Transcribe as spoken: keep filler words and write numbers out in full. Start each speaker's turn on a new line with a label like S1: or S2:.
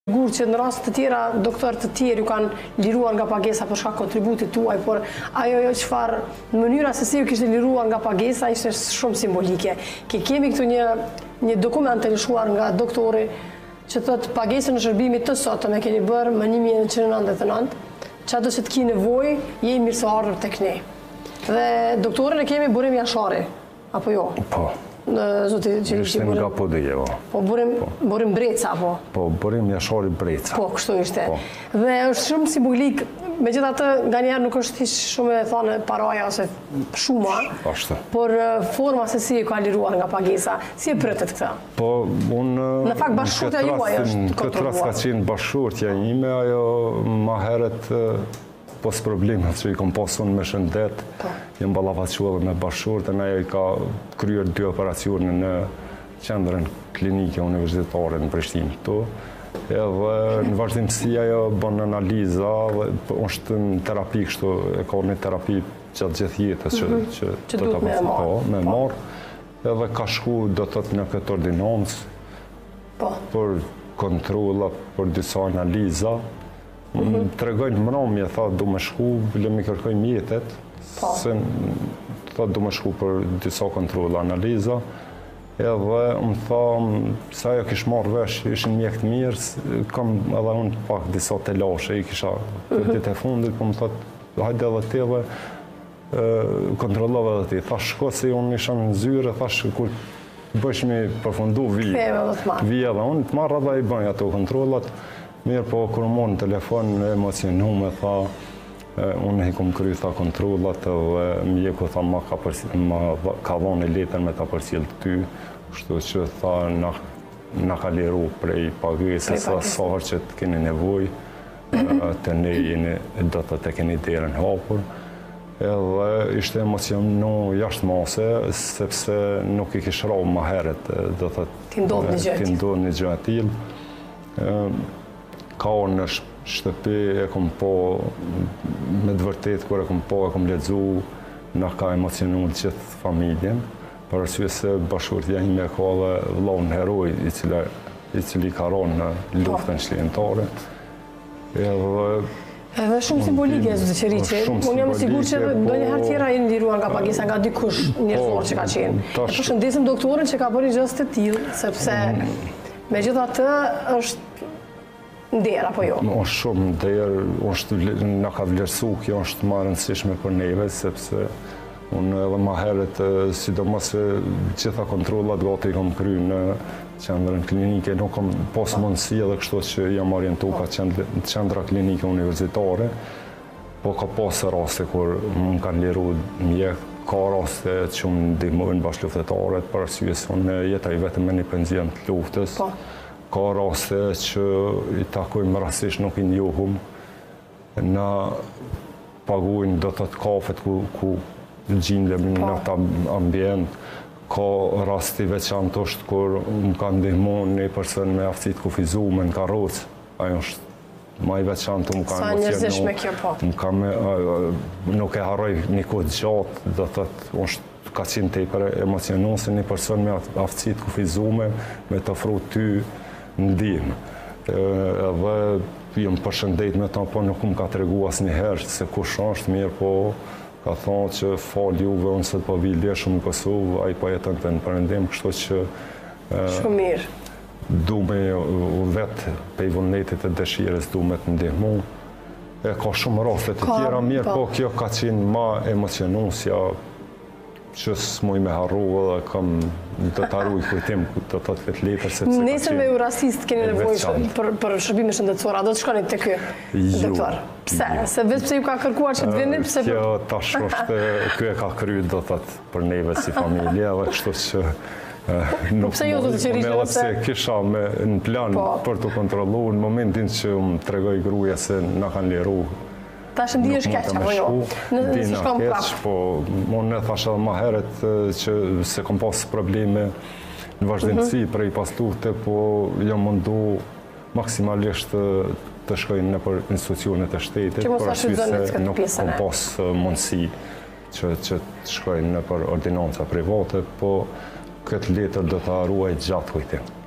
S1: Sigur që në rast të tjera, doktorë të tjerë ju kanë liruar nga pagesa për shkak kontributit tuaj, por ajo jo çfarë në mënyra se si ju kishte liruar nga pagesa ishte shumë simbolike. Ke kemi këtu një një dokument të lëshuar nga doktori që thotë pagesën e shërbimit të sotëm e keni bërë më një mijë nëntëqind e nëntëdhjetë e nëntë, çado që të ki nevojë, je i mirëseardhur tek ne. Dhe doktorin e kemi Burim Jashari, apo jo?
S2: Po.
S1: Zoti që
S2: ishte nga Podije, po.
S1: Po, Burim, Burim Breca, po?
S2: Po, Burim Jashari Breca.
S1: Po, kështu ishte.
S2: Po.
S1: Dhe është shumë simbolik, megjithatë nga njerë nuk është hiç shumë e thane paraja ose shuma,
S2: Ashtu.
S1: por forma se si e ka liruar nga pagesa, si e pritët këta?
S2: Po, unë...
S1: Në fakt bashkëshortja juaj është
S2: Në këtë rast ka qenë bashkëshortja ime, ajo ma heret pos problemet që i kom pasun me shëndet, jem ballafaqua edhe me bashkëshortën, ajo i ka kryer dy operacione në qendrën klinike universitare në Prishtinë këtu. Edhe në vazhdimsi ajo bën analiza, është në terapi kështu, e ka një terapi gjatë gjithë jetës që
S1: që duhet me marrë.
S2: Me marrë. Edhe ka shku do të thotë në këtë ordinancë për kontrolla, për disa analiza. Më tregojnë mbrëmje, tha du me shku, le mi kërkoj mjetet, se tha du me shku për disa kontrolla, analiza, edhe më tha, sa jo kish marrë vesh, ishin mjek të mirë, kam edhe unë pak disa telashe, i kisha për ditë e fundit, po më thot, hajde edhe ti dhe kontrollove edhe ti. Thash, shko se unë isha në zyre, thash, kur bësh mi përfundu vi, vi edhe unë, të marrë edhe i bëj ato kontrollat. Mirë, po, kërë morë në telefon, emocionu me tha, unë i kom kry, tha, kontrollat, dhe mjeku, tha, ma ka dhonë e letën me ta përcjell ty, kështu që, tha, na ka liru prej pagesës, sa sahër që të keni nevoj, të ne jeni, do të të keni derën hapur, edhe ishte emocionu jashtë mase, sepse nuk i kish rau ma heret, do të
S1: ti ndodh
S2: një gjë atil. Ka orë në shtëpi, e kom po, me të vërtet, kër e kom po, e kom ledzu, në ka emocionu gjithë familjen, për arsye se bashkëshortja ime ka dhe vllahun heroj, i cili ka ronë në luftën shlientare.
S1: Edhe shumë simbolike, zëtë Qeriqi. Unë jam sigur që do njëherë tjera i ndiruar nga pagesa, nga dikush njërëzor që ka qenë. E përshëndesim doktorin që ka bërë një gjë të tillë, sepse megjithatë është nder, apo jo?
S2: Është shumë nder, na ka vlerësu, kjo është ma rëndësishme për neve, sepse unë edhe ma heret, sidomos gjitha kontrollat gati i kom kry në qendrën klinike, nuk kom pas mundësi edhe kështu që jam orientu ka qendra klinike universitare, po ka pas raste kur më kanë liru mjek, ka raste që më ndihmojnë bashkëluftëtarët, për arsye se unë jetaj vetëm me një penzion të luftës. Ka raste që i takojmë rastisht nuk i njohum, na paguajnë do të të kafet ku gjindem në ata ambient, ka rasti veçantë është kur më ka ndihmon një person me aftësi të kufizuar në karrocë, ajo është më i veçantë, më ka
S1: emocionu. Sa njerëzishme kjo po.
S2: Më ka me, nuk e harroj një kohë gjatë, do të thotë është ka qenë tepër emocionuar se një person me aftësi të kufizuar me të ofru ty ndihmë. Edhe jam përshëndet me ta, po nuk më ka tregu asnjëherë se kush është mirë, po ka thonë që fal juve, unë se të po vi lehshëm në Kosovë, ai po jeton të në Perëndim, kështu që
S1: shumë mirë.
S2: Du me vetë pej vullnetit e dëshirës du me të ndihmu. E ka shumë raste të tjera mirë, po kjo ka qenë ma emocionusja që s'muj me harru edhe kam të të harru i kujtim të të të këtë letër, sepse ka qenë...
S1: Nesër me ju rasist keni nevojë për shërbime shëndetësora, do të shkoni të ky doktor? Pse? Se vetë pse ju ka kërkuar që të vini?
S2: Kjo tash është, kjo e ka kryer do të të për neve si familje, edhe kështu që...
S1: Po pse jo do të Qeriqi?
S2: Edhe pse kisha në plan për të kontrollu, në momentin që më tregoj gruaja se na kanë liru,
S1: ta shë ndihesh keq, apo jo? Nëse shkon prapë.
S2: Po, unë e thash edhe ma heret që se kom pas probleme në vazhdimësi prej pas lufte, po jam mundu maksimalisht të shkoj në për institucionet e shtetit, për arsye se nuk kom pas mundësi që të shkoj në për ordinanca private, po këtë letër do të ruaj gjatë kujtim.